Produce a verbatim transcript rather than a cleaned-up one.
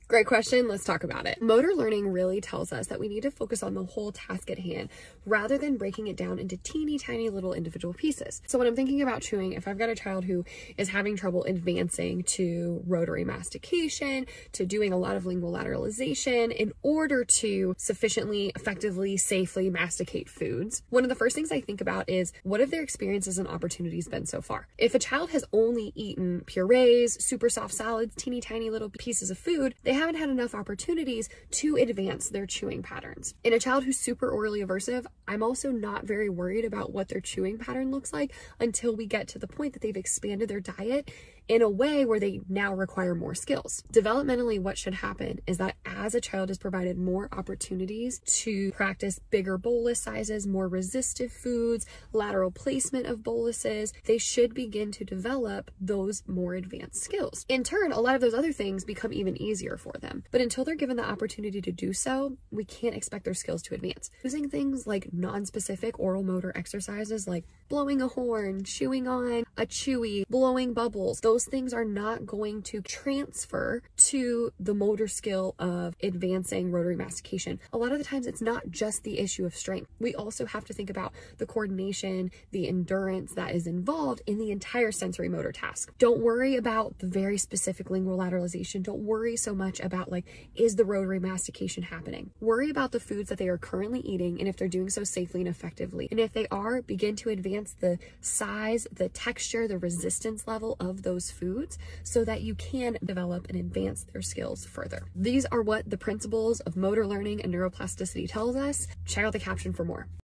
Great question. Let's talk about it. Motor learning really tells us that we need to focus on the whole task at hand rather than breaking it down into teeny tiny little individual pieces. So when I'm thinking about chewing, if I've got a child who is having trouble advancing to rotary mastication, to doing a lot of lingual lateralization in order to sufficiently, effectively, safely masticate foods, one of the first things I think about is what have their experiences and opportunities been so far? If a child has only eaten purees, super soft salads, teeny tiny little pieces of food, they haven't had enough opportunities to advance their chewing patterns. In a child who's super orally aversive, I'm also not very worried about what their chewing pattern looks like until we get to the point that they've expanded their diet in a way where they now require more skills. Developmentally, what should happen is that as a child is provided more opportunities to practice bigger bolus sizes, more resistive foods, lateral placement of boluses, they should begin to develop those more advanced skills. In turn, a lot of those other things become even easier for them. But until they're given the opportunity to do so, we can't expect their skills to advance. Using things like non-specific oral motor exercises like blowing a horn, chewing on a chewy, blowing bubbles, those things are not going to transfer to the motor skill of advancing rotary mastication. A lot of the times it's not just the issue of strength. We also have to think about the coordination, the endurance that is involved in the entire sensory motor task. Don't worry about the very specific lingual lateralization. Don't worry so much about like, is the rotary mastication happening? Worry about the foods that they are currently eating and if they're doing so safely and effectively. And if they are, begin to advance the size, the texture, the resistance level of those foods so that you can develop and advance their skills further. These are what the principles of motor learning and neuroplasticity tells us. Check out the caption for more.